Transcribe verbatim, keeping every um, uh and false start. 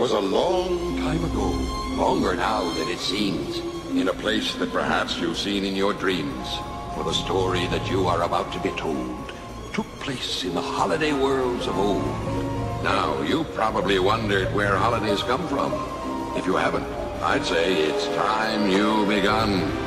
'Twas a long time ago, longer now than it seems, in a place that perhaps you've seen in your dreams. For the story that you are about to be told took place in the holiday worlds of old. Now, you probably wondered where holidays come from. If you haven't, I'd say it's time you begun.